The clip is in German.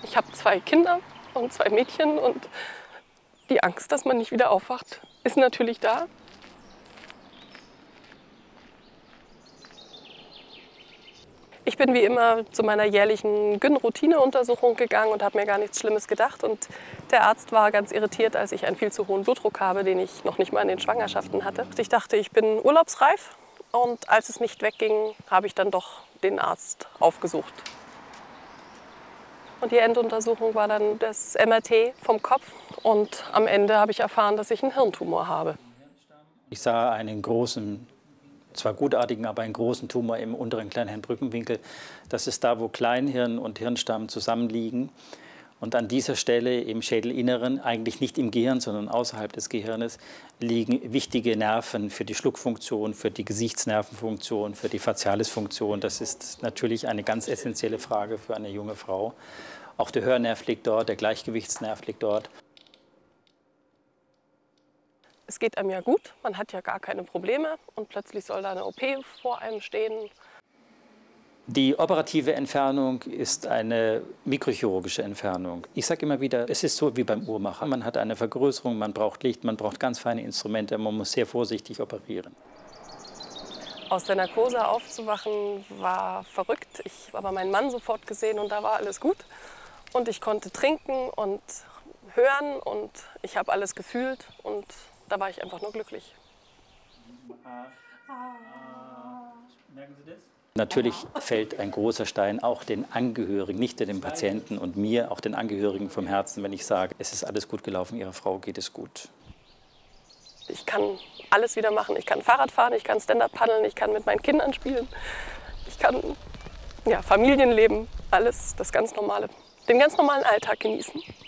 Ich habe 2 Kinder und 2 Mädchen und die Angst, dass man nicht wieder aufwacht, ist natürlich da. Ich bin wie immer zu meiner jährlichen Gyn-Routine-Untersuchung gegangen und habe mir gar nichts Schlimmes gedacht. Und der Arzt war ganz irritiert, als ich einen viel zu hohen Blutdruck habe, den ich noch nicht mal in den Schwangerschaften hatte. Ich dachte, ich bin urlaubsreif. Und als es nicht wegging, habe ich dann doch den Arzt aufgesucht. Und die Enduntersuchung war dann das MRT vom Kopf. Und am Ende habe ich erfahren, dass ich einen Hirntumor habe. Ich sah einen großen, zwar gutartigen, aber einen großen Tumor im unteren Kleinhirnbrückenwinkel. Das ist da, wo Kleinhirn und Hirnstamm zusammenliegen. Und an dieser Stelle im Schädelinneren, eigentlich nicht im Gehirn, sondern außerhalb des Gehirnes, liegen wichtige Nerven für die Schluckfunktion, für die Gesichtsnervenfunktion, für die Facialisfunktion. Das ist natürlich eine ganz essentielle Frage für eine junge Frau. Auch der Hörnerv liegt dort, der Gleichgewichtsnerv liegt dort. Es geht einem ja gut, man hat ja gar keine Probleme und plötzlich soll da eine OP vor einem stehen. Die operative Entfernung ist eine mikrochirurgische Entfernung. Ich sage immer wieder, es ist so wie beim Uhrmacher. Man hat eine Vergrößerung, man braucht Licht, man braucht ganz feine Instrumente, man muss sehr vorsichtig operieren. Aus der Narkose aufzuwachen war verrückt. Ich habe aber meinen Mann sofort gesehen und da war alles gut. Und ich konnte trinken und hören und ich habe alles gefühlt und da war ich einfach nur glücklich. Merken Sie das? Natürlich fällt ein großer Stein auch den Angehörigen, nicht nur dem Patienten und mir, auch den Angehörigen vom Herzen, wenn ich sage, es ist alles gut gelaufen, Ihrer Frau geht es gut. Ich kann alles wieder machen. Ich kann Fahrrad fahren, ich kann Stand-up paddeln, ich kann mit meinen Kindern spielen. Ich kann Familienleben, alles, das ganz normale, den ganz normalen Alltag genießen.